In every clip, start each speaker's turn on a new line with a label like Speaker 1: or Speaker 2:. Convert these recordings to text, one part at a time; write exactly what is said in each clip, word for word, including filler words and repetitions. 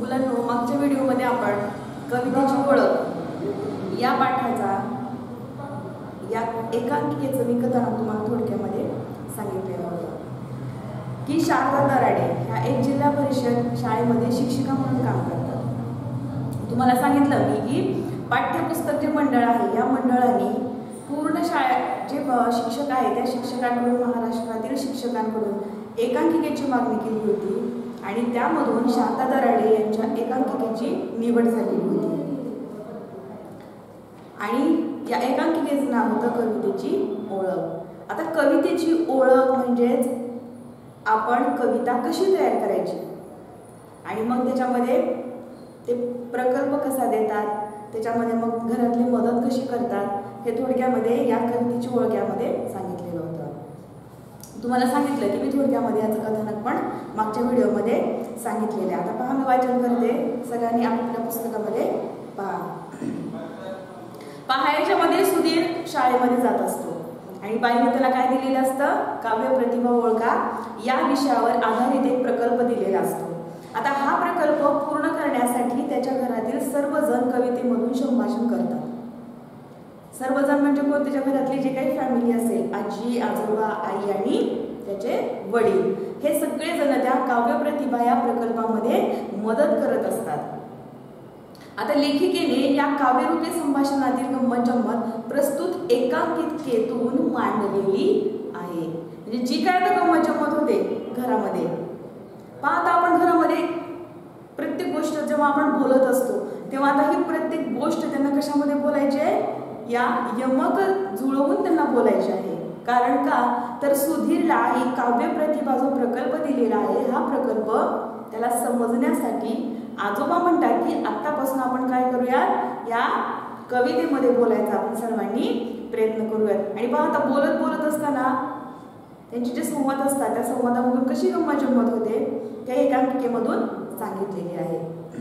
Speaker 1: मुलांनो, मागच्या व्हिडिओमध्ये आपण कवितेची ओळख या पाठाचा या एकांकिकेचं मी कथानक तुम्हाला थोडक्यामध्ये सांगितलेलं होतं की शारदा दराडे ह्या एक जिल्हा परिषद शाळेमध्ये शिक्षिका म्हणून काम करतात। तुम्हाला सांगितलं मी की पाठ्यपुस्तक जे मंडळ आहे या मंडळाने पूर्ण शाळा जे शिक्षक आहेत त्या शिक्षकांकडून महाराष्ट्रातील शिक्षकांकडून एकांकिकेची मागणी केली होती आणि त्यामधून शारदा दराडे यांच्या एकांकिकेची निवड झालेली होती आणि या एकांकिकेचं नाव होतं कवितेची ओळख। आता कवितेची ओळख म्हणजेच आपण कविता कशी तयार करायची आणि मग त्याच्यामध्ये ते प्रकल्प कसा देतात, त्याच्यामध्ये मग घरातली मदत कशी करतात हे थोडक्यामध्ये या कवितेची ओळख यामध्ये सांगितलेलं होतं। तुम्हाला सांगितलं की मी थोडक्यामध्ये याचं कथानक पण मागच्या व्हिडिओमध्ये सांगितलेलं आहे। आता पहा मी वाचन करते, सगळ्यांनी आपल्या पुस्तकामध्ये पहा। पहा याच्यामध्ये सुधीर शाळेमध्ये जात असतो आणि बाईने त्याला काय दिलेलं असतं, काव्य प्रतिभा ओळखा या विषयावर आधारित एक प्रकल्प दिलेला असतो। आता हा प्रकल्प पूर्ण करण्यासाठी त्याच्या घरातील सर्वजण कवितेमधून संभाषण करतात। सर्वजण म्हणजे कोण, त्याच्या घरातली जी काही फॅमिली असेल, आजी आजोबा आई आणि त्याचे वडील, हे सगळे जण त्या काव्य प्रतिभा या प्रकल्पामध्ये मदत करत असतात। आता लेखिकेने या काव्यरूपी संभाषणातील गंमत जम्मत प्रस्तुत एकांकिकेतून मांडलेली आहे। म्हणजे जी काय आता गंमत जम्मत होते घरामध्ये, पाहता आपण घरामध्ये प्रत्येक गोष्ट जेव्हा आपण बोलत असतो तेव्हा आता ही प्रत्येक गोष्ट त्यांना कशामध्ये बोलायची आहे, या यमक जुळवून त्यांना बोलायचे आहे। कारण का तर सुधीरला ही काव्य प्रतिभा जो प्रकल्प दिलेला आहे हा प्रकल्प त्याला समजण्यासाठी आजोबा म्हणतात की आत्तापासून आपण काय करूयात, या कवितेमध्ये बोलायचा आपण सर्वांनी प्रयत्न करूयात। आणि पहा आता बोलत बोलत असताना त्यांचे जे संवाद असतात त्या संवादामधून कशी गंमत जम्मत होते त्या एकांकिकेमधून सांगितलेली आहे।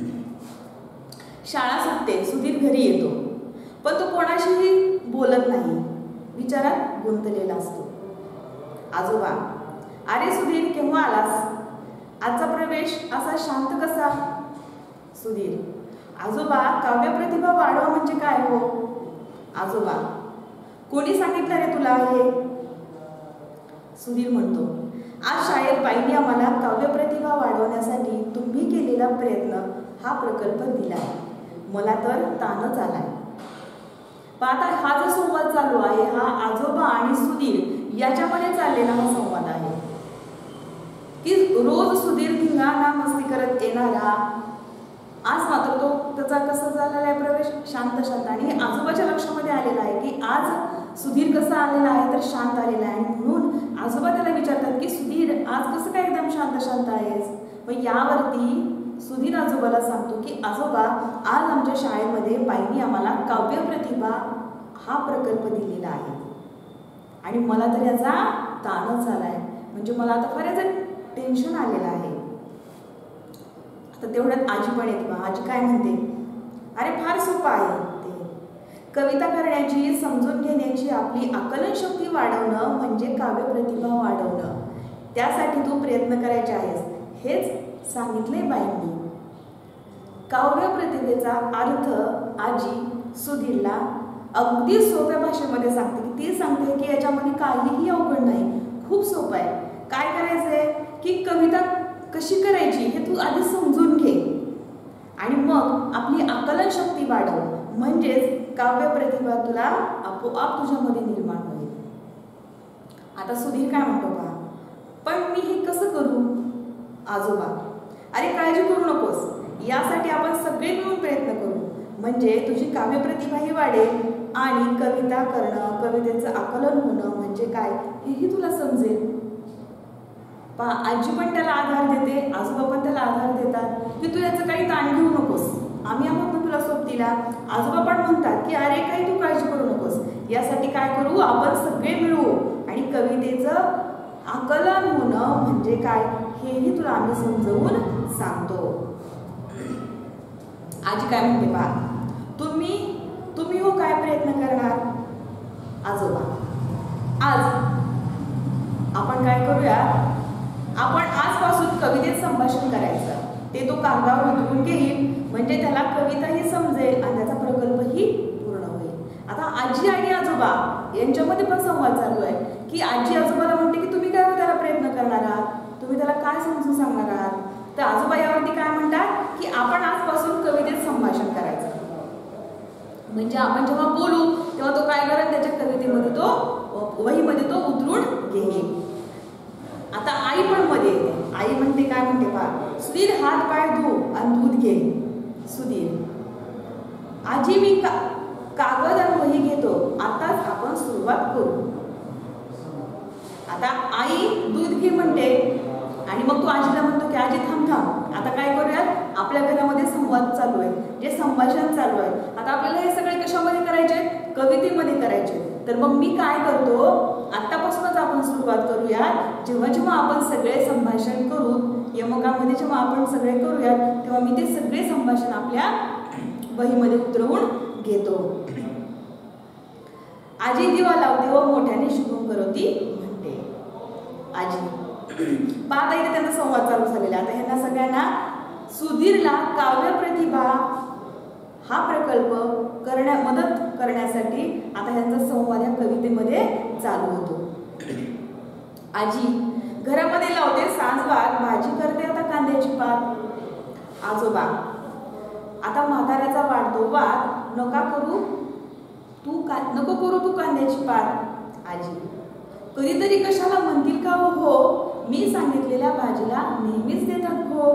Speaker 1: शाळा सुटते, सुधीर घरी येतो, पण तो कोणाशीही बोलत नाही, विचारात गुंतलेला असतो। आजोबा, अरे सुधीर केव्हा आलास, आजचा प्रवेश असा शांत कसा। सुधीर, आजोबा काव्य प्रतिभा वाढवा म्हणजे काय हो। आजोबा, कोणी सांगितलं रे तुला हे। सुधीर म्हणतो, आज शाळेत बाईंनी आम्हाला काव्य प्रतिभा वाढवण्यासाठी तुम्ही केलेला प्रयत्न हा प्रकल्प दिलाय, मला तर ताणच आलाय। पाहता हा जो संवाद चालू आहे हा आजोबा आणि सुधीर याच्यामध्ये चाललेला हा संवाद आहे की रोज सुधीर धिंगाणा मस्ती करत येणारा, आज मात्र तो त्याचा कसा झालेला आहे प्रवेश, शांत शांत। आणि आजोबाच्या लक्षामध्ये आलेला आहे की आज सुधीर कसा आलेला आहे तर शांत आलेला आहे, आणि म्हणून आजोबा त्याला विचारतात की सुधीर आज कसं काय एकदम शांत शांत आहेस। मग यावरती सुधीर आजोबाला सांगतो की आजोबा आज आमच्या शाळेमध्ये बाईंनी आम्हाला काव्य प्रतिभा हा प्रकल्प दिलेला आहे आणि मला तर याचा ताणच झालाय, म्हणजे मला आता फार याचं टेन्शन आलेलं आहे। आता तेवढ्यात आजी पण येते, आजी काय म्हणते, अरे फार सोपं आहे ते, कविता करण्याची समजून घेण्याची आपली आकलनशक्ती वाढवणं म्हणजे काव्य प्रतिभा वाढवणं, त्यासाठी तू प्रयत्न करायचे आहेस हेच सांगितले बाईंनी। काव्य प्रतिभेचा अर्थ आजी सुधीरला अगदी सोप्या भाषेमध्ये सांगते की ती सांगते की याच्यामध्ये काहीही अवघड नाही, खूप सोपं आहे। काय करायचंय की कविता कशी करायची हे तू आधी समजून घे आणि मग आपली आकलन शक्ती वाढव, म्हणजेच काव्य प्रतिभा तुला आपोआप तुझ्यामध्ये निर्माण होईल। आता सुधीर काय म्हणतो बा, पण मी हे कसं करू। आजोबा, अरे काळजी करू नकोस, यासाठी आपण सगळे मिळून प्रयत्न करू, म्हणजे तुझी काव्य प्रतिभाही वाढेल आणि कविता करणं, कवितेचं आकलन होणं म्हणजे काय हेही तुला समजेल। पहा आजी पण त्याला आधार देते, आजोबा पण त्याला आधार देतात की तू याचं काही ताण घेऊ नकोस, आम्ही आहोत ना तुला सोबतीला। आजोबा पण म्हणतात की अरे काही तू काळजी करू नकोस, यासाठी काय करू आपण सगळे मिळू आणि कवितेचं आकलन होणं म्हणजे काय हेही तुला आम्ही समजवून सांगतो। आजी काय म्हणते पहा, तुम्ही तुम्ही हो काय प्रयत्न करणार। आजोबा, आज आपण काय करूया, आपण आजपासून कवितेत संभाषण करायचं, ते तो कागदावर उतरून घेईल, म्हणजे त्याला कविताही समजेल आणि त्याचा प्रकल्पही पूर्ण होईल. आता आजी आणि आजोबा यांच्यामध्ये पण संवाद चालू आहे की आजी आजोबाला म्हणते की तुम्ही काय त्याला प्रयत्न करणार आहात, तुम्ही त्याला काय समजून सांगणार आहात. तर आजोबा यावरती काय म्हणतात की आपण आजपासून कवितेत संभाषण करायचं, म्हणजे आपण जेव्हा बोलू तेव्हा तो काय करेल, त्याच्या कवितेमध्ये तो वहीमध्ये तो उतरून घेईल. आता आई पण मध्ये येते. आई म्हणते काय म्हणते पहा, सुधीर हात पाय धु आणि दूध घे. सुधीर, आजी मी का कागद आणि वही घेतो, आताच आपण सुरुवात करू. आता आई दूध घे म्हणते आणि मग तो आजीला म्हणतो की आजी थांब थांब, आता काय करूयात, आपल्या घरामध्ये संवाद चालू आहे, जे संभाषण चालू आहे, आता आपल्याला हे सगळे कशामध्ये करायचे, कवितेमध्ये करायचे. तर मग मी काय करतो, आत्तापासूनच आपण सुरुवात करूया. जेव्हा जेव्हा आपण सगळे संभाषण करू, यमकामध्ये जेव्हा आपण सगळे करूयात, तेव्हा मी ते सगळे संभाषण आपल्या वहीमध्ये उतरवून घेतो. आजी दिवा लावते व मोठ्याने शुभम करोती म्हणते. आजी पाहता इथे त्यांचा संवाद चालू झालेला. आता ह्यांना सगळ्यांना सुधीरला काव्य प्रतिभा हा प्रकल्प करण्या मदत करण्यासाठी आता ह्यांचा संवाद या कवितेमध्ये चालू होतो. आजी घरामध्ये लावते सांजवात, भाजी करते आता कांद्याची पात. आजोबा आता म्हाताऱ्याचा वाढतो वाद, नका करू तू का नको करू तू कांद्याची पात. आजी कधीतरी कशाला म्हणतील का हो, मी सांगितलेल्या भाजीला नेहमीच देतात हो.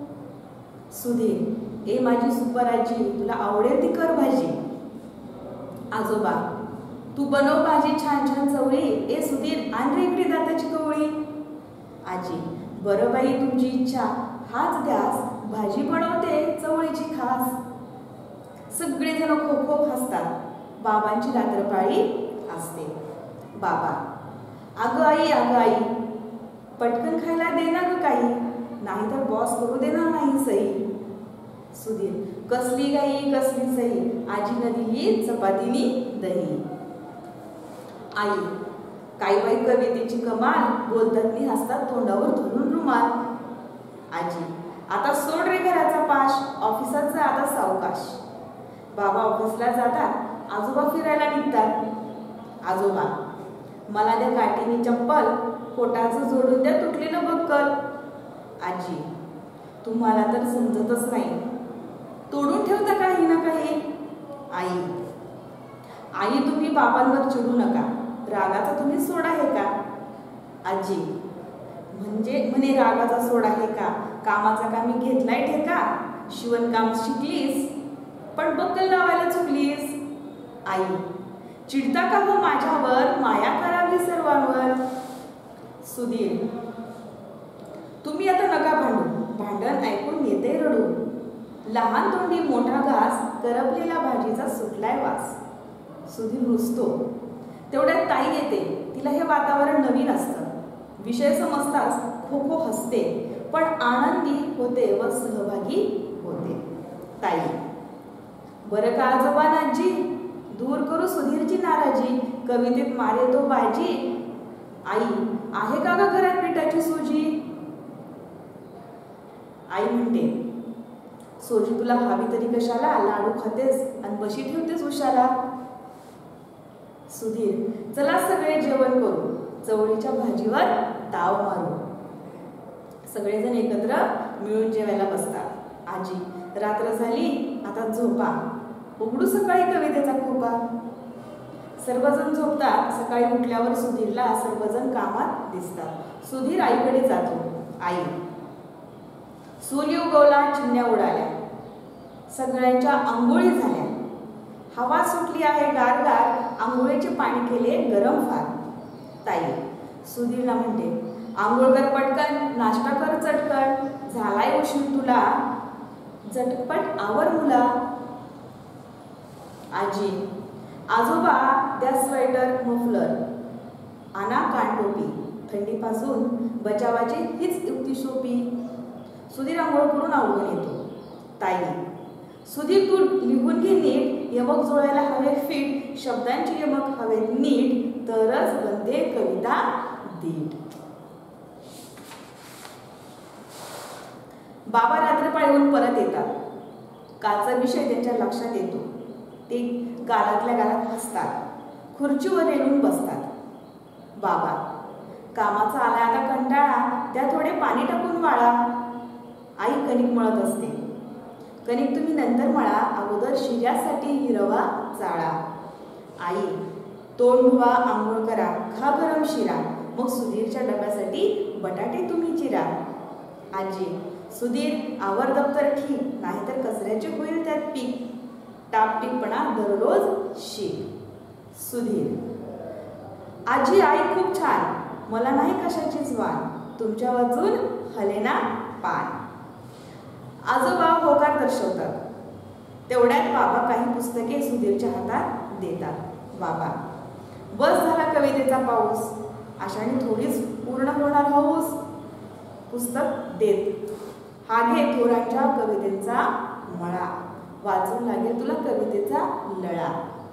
Speaker 1: सुधीर ए माझी सुपर आजी, तुला आवडेल ती कर भाजी. आजोबा तू बनव भाजी छान छान चवळी, ए सुधीर आण रे इकडे दाताची कवळी. आजी बरं बाई तुमची इच्छा, हाच ध्यास भाजी बनवते चवळीची खास. सगळेजण खो खो हसतात, बाबांची रात्रपाळी असते. बाबा अगं आई अगं आई, पटकन खायला दे ना ग काही, नाहीतर बॉस करू देणार नाही सई. सुधीर कसली गाई कसली सई, आजीनं दिली चपातीनी दही. आई काही बाई कवितेची कमाल, बोलतात नी हसतात तोंडावर धरून रुमाल. आजी आता सोड रे घराचा पाश, ऑफिसात जा आता सावकाश. बाबा ऑफिसला जातात, आजोबा फिरायला निघतात. आजोबा मला द्या काठीनी चप्पल, पोटाचं जोडून द्या तुटलेलं बक्कल. आजी तुम्हाला तर समजतच नाही, तोडून ठेवता काही ना काही. आई आई तुम्ही बाबांवर चिडू नका, रागाचा तुम्ही सोड आहे का. आजी म्हणजे म्हणे रागाचा सोड आहे का, कामाचा का मी घेतलाय ठेका, शिवणकाम शिकलीस पण बक्कल लावायला चुकलीस. आई चिडता का हो माझ्यावर, माया करावी सर्वांवर. सुधीर तुम्ही आता नका भांडू, भांडण ऐकून येते रडू. लहान तोंडी मोठा घास, करपलेला भाजीचा सुटलाय वास. सुधीर रुसतो. तेवढ्यात ताई येते, तिला हे वातावरण नवीन असतं. विषय समजताच खो खो हसते, पण आनंदी होते व सहभागी होते. ताई बरं का आजोबांची, दूर करू सुधीरची नाराजी, कवितेत मारे तो बाजी. आई आहे का ग घरात पिठाची सोजी. आई म्हणते सोजी तुला हवी तरी कशाला, लाडू खातेस आणि बशी ठेवतेस उशाला. सुधीर चला सगळे जेवण करू, चवळीच्या भाजीवर ताव मारू. सगळेजण एकत्र मिळून जेवायला बसतात. आजी रात्र झाली आता झोपा, उघडू सकाळी कवितेचा खोपा. सर्वजण झोपतात. सकाळी उठल्यावर सुधीरला सर्वजण कामात दिसतात. सुधीर आईकडे जातो. आई सूर्य उगवला, चिमण्या उडाल्या, सगळ्यांच्या आंघोळी झाल्या, हवा सुटली आहे गार गार, आंघोळीचे पाणी केले गरम फार. ताई सुधीरला म्हणते आंघोळ कर पटकन, नाश्ता कर चटकन, झालाय उशीर तुला, झटपट आवर मुला. आजी आजोबा द्या स्वेटर मफलर, आणा कानटोपी, थंडीपासून बचावाची हीच युक्ती सोपी. सुधीर आंघोळ करून आवडून येतो. ताई सुधीर तू लिहून घे नीट, यमक जुळायला हवे फिट, शब्दांची यमक हवे नीट, तरच बनते कविता दीट. बाबा रात्रपाळीहून परत येतात. कालचा विषय त्यांच्या लक्षात येतो. ते गालातल्या गालात हसतात, खुर्चीवर येऊन बसतात. बाबा, कामाचा आला आता कंटाळा, त्या थोडे पाणी टाकून वाळा. आई कणिक मळत असते. कणिक तुम्ही नंतर मळा, अगोदर शिऱ्यासाठी हिरवा चाळा. आई, तोंड धुवा, आंघोळ करा, खा गरम शिरा, मग सुधीरच्या डब्यासाठी बटाटे तुम्ही चिरा. आजी, सुधीर आवर दप्तर ठीक, नाहीतर कचऱ्याचे होईल त्यात पीक. टापटीपणा दररोज शीख. सुधीर, आजी आई खूप छान, मला नाही कशाचीच वाण, तुमच्या वाचून हलेना पान. आजोबा होकार दर्शवतात. तेवढ्यात बाबा काही पुस्तके सुधीरच्या हातात देतात. बाबा, बस झाला कवितेचा पाऊस, अशाने थोडीच पूर्ण होणार हौस. पुस्तक देत. हा घे थोरांच्या कवितेचा मळा, वाचून लागेल तुला कवितेचा लळा.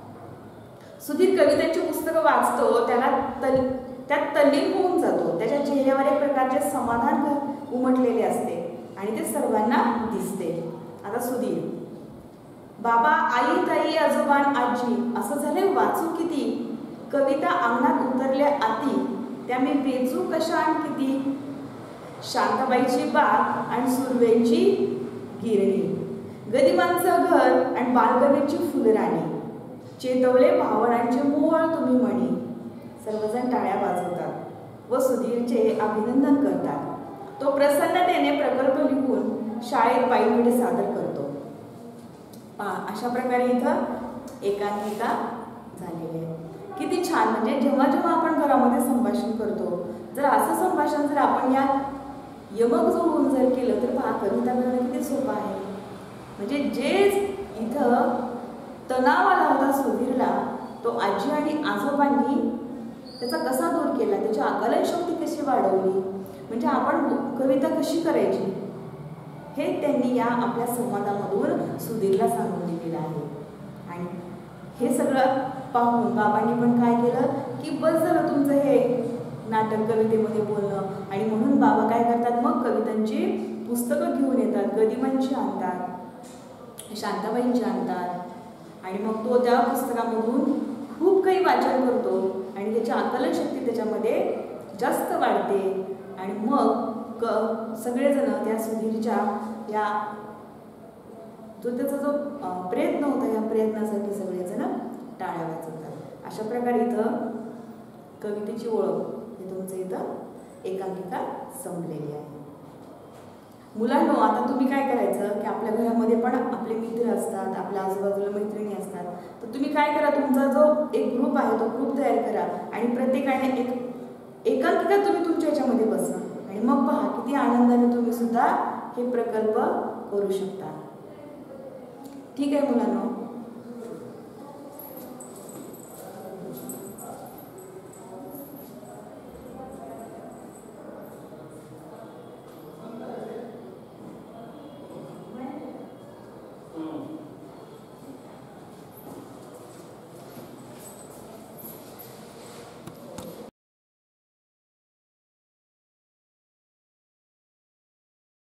Speaker 1: सुधीर कवितेची पुस्तकं वाचतो, त्याला तल त्यात तल्लीन होऊन जातो. त्याच्या चेहऱ्यावर एक प्रकारचे समाधान उमटलेले असते आणि ते सर्वांना दिसते. आता सुधीर, बाबा, आई, ताई, आजोबा, आजी, असं झाले वाचू किती, कविता अंगणात उतरल्या आती, त्या मी वेचू कशा आणि किती. शांताबाईची बाग आणि सुरवेची गिरणी, गदिमांचं घर आणि बालकवीची फुलराणी, चेतवले भावनांचे मोहळ तुम्ही म्हणी. सर्वजण टाळ्या वाजवतात व सुधीरचे अभिनंदन करतात. तो प्रसन्नतेने प्रकल्प लिहून शाळेत पायीकडे सादर करतो. पहा, अशा प्रकारे इथं एकांकिका झालेली आहे. किती छान. म्हणजे जेव्हा जेव्हा आपण घरामध्ये संभाषण करतो, जर असं संभाषण जर आपण या यमक जोडून जर केलं तर पहा कविता करणं किती सोपं आहे. म्हणजे जे इथं तणाव आला होता सुधीरला, तो आजी आणि आजोबांनी त्याचा कसा दूर केला, त्याची आकलन शक्ती कशी वाढवली, म्हणजे आपण कविता कशी करायची, हे त्यांनी या आपल्या संवादामधून सुधीरला सांगून दिलेलं आहे. आणि हे सगळं पाहून बाबांनी पण काय केलं की बस झालं तुमचं हे नाटक कवितेमध्ये बोलणं. आणि म्हणून बाबा काय करतात, मग कवितांची पुस्तकं घेऊन येतात, गदिमांची आणतात, शांताबाईंची आणतात आणि मग तो त्या पुस्तकामधून खूप काही वाचन करतो आणि त्याची आकलन शक्ती त्याच्यामध्ये जास्त वाढते. आणि मग क सगळेजण त्या सुधीरच्या या जो त्याचा जो प्रयत्न होता, या प्रयत्नासाठी सगळेजण टाळ्या वाजवतात. अशा प्रकारे इथं कवितेची ओळख हे तुमचं इथं एकांकिका संपलेली आहे. मुलांनो, आता तुम्ही काय करायचं की आपल्या घरामध्ये पण आपले मित्र असतात, आपल्या आजूबाजूला मैत्रिणी असतात, तर तुम्ही काय करा, तुमचा जो एक ग्रुप आहे तो ग्रुप तयार करा आणि प्रत्येकाने एक एकांकिका तुम्ही तुमच्या याच्यामध्ये बसवा आणि मग पहा किती आनंदाने तुम्ही सुद्धा हे प्रकल्प करू शकता. ठीक आहे मुलांनो.